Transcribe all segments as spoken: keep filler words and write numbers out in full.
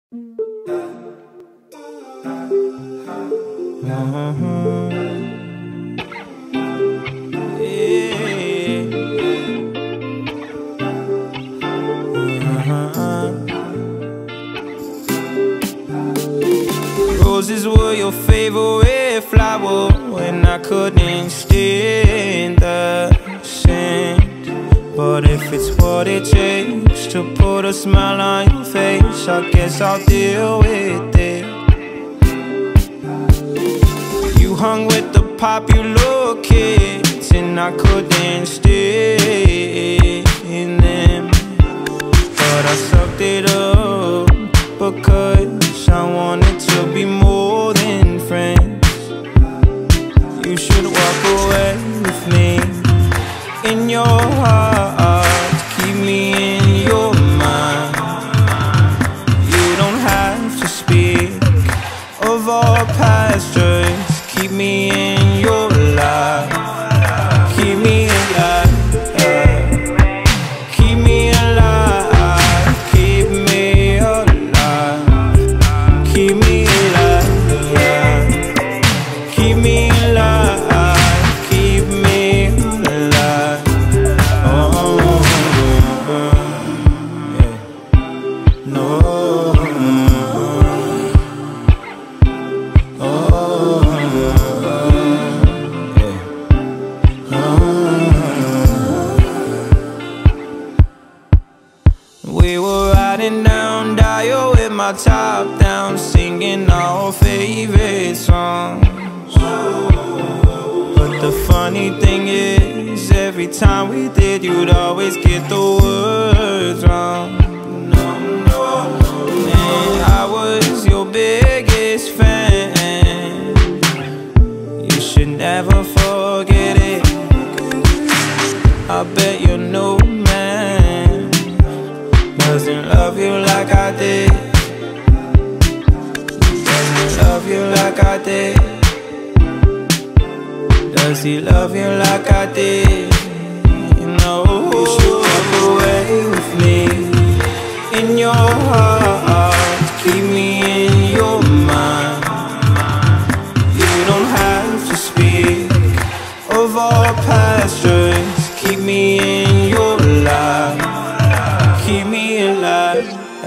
Roses were your favorite flower when I couldn't stand the scent. But if it's what it takes to put a smile on your face, I guess I'll deal with it. You hung with the popular kids and I couldn't stay in them, but I sucked it up because I wanted to be more than friends. You should walk away with me in your heart, keep me in your mind. You don't have to speak of our past, just keep me in your life. Keep me alive, keep me alive, keep me alive, keep me alive, keep me alive, keep me alive. Oh, yeah. No. We were riding down Dial with my top down, singing our favorite songs. But the funny thing is, every time we did, you'd always get the words wrong. No, no, and I was your biggest fan. You should never forget it. I bet your new man doesn't love you like I did. Doesn't love you like I did. Does he love you like I did? You know, you should walk away with me in your heart, keep me in your mind. You don't have to speak of our past, just keep me in your life. Keep me alive.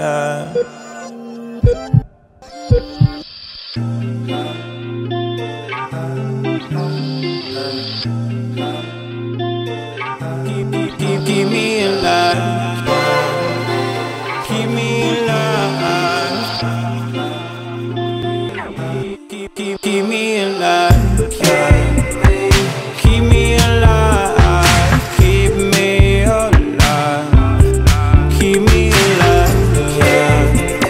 Keep, keep, keep, keep me alive. Keep me alive. Keep, keep, keep me alive. Keep me alive. Keep me alive. Keep me alive, yeah.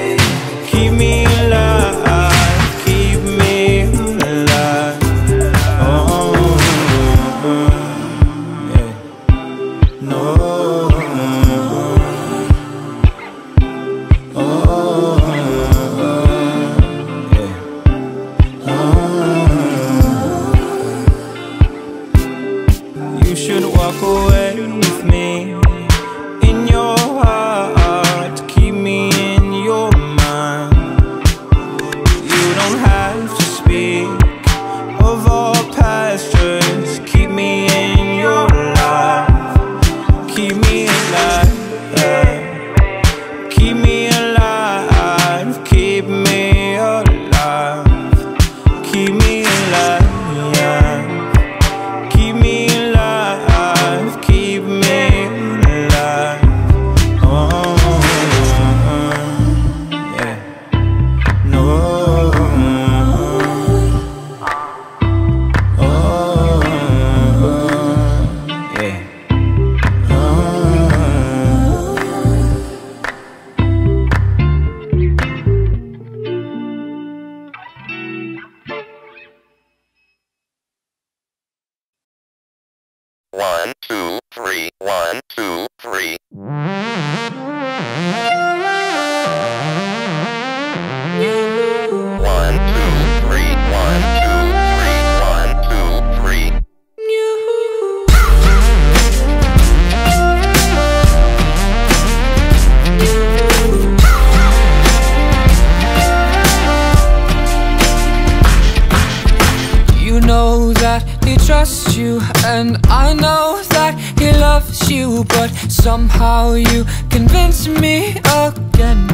somehow you convince me again.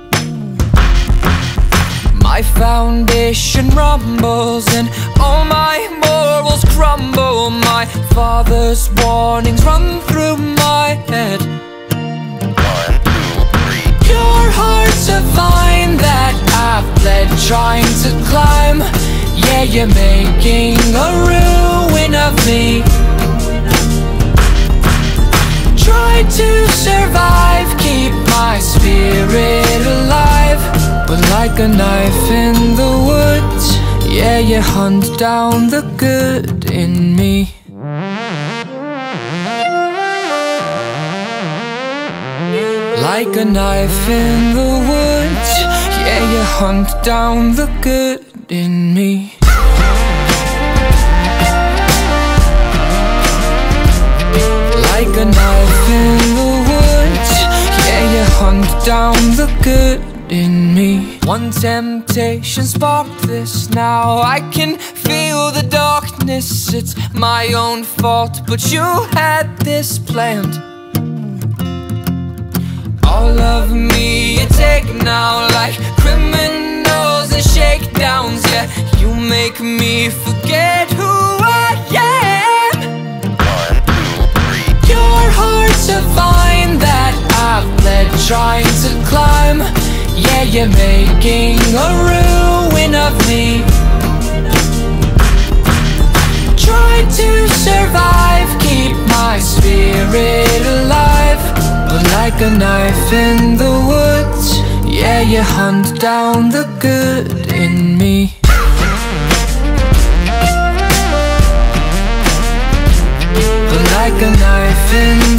My foundation rumbles and all my morals crumble. My father's warnings run through my head. One, two, three. Your heart's a vine that I've bled trying to climb. Yeah, you're making a ruin of me. Try to survive, keep my spirit alive, but like a knife in the woods, yeah, you hunt down the good in me. Like a knife in the woods, yeah, you hunt down the good in me. Like a knife in the woods, yeah, you hunt down the good in me. One temptation sparked this, now I can feel the darkness. It's my own fault, but you had this planned. All of me you take now, like criminals and shakedowns. Yeah, you make me forget who I am. One, two, three. Your heart's a vine that I've bled trying to climb. Yeah, you're making a ruin of me. Try to survive, keep my spirit alive, but like a knife in the woods, yeah, you hunt down the good in me. But like a knife in